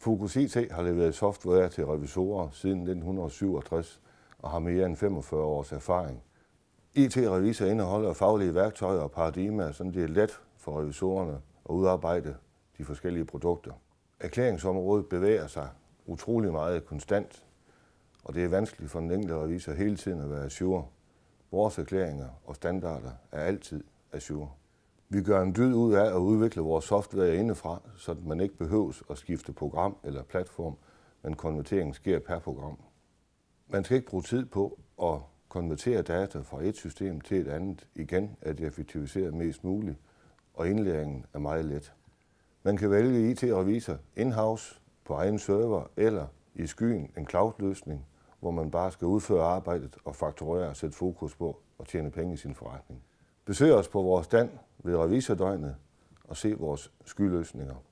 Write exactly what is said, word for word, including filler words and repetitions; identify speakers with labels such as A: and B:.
A: Focus I T har leveret software til revisorer siden nitten syvogtres og har mere end femogfyrre års erfaring. I T-revisor indeholder faglige værktøjer og paradigmer, så det er let for revisorerne at udarbejde de forskellige produkter. Erklæringsområdet bevæger sig utrolig meget konstant, og det er vanskeligt for den enkelte revisor hele tiden at være ajour. Vores erklæringer og standarder er altid ajour. Vi gør en dyd ud af at udvikle vores software indefra, så man ikke behøves at skifte program eller platform, men konverteringen sker per program. Man skal ikke bruge tid på at konvertere data fra et system til et andet. Igen er det effektiviseret mest muligt, og indlæringen er meget let. Man kan vælge I T-revisor in-house på egen server eller i skyen en cloud-løsning, hvor man bare skal udføre arbejdet og fakturere og sætte fokus på at tjene penge i sin forretning. Besøg os på vores stand ved revisordøgnet og se vores skyløsninger.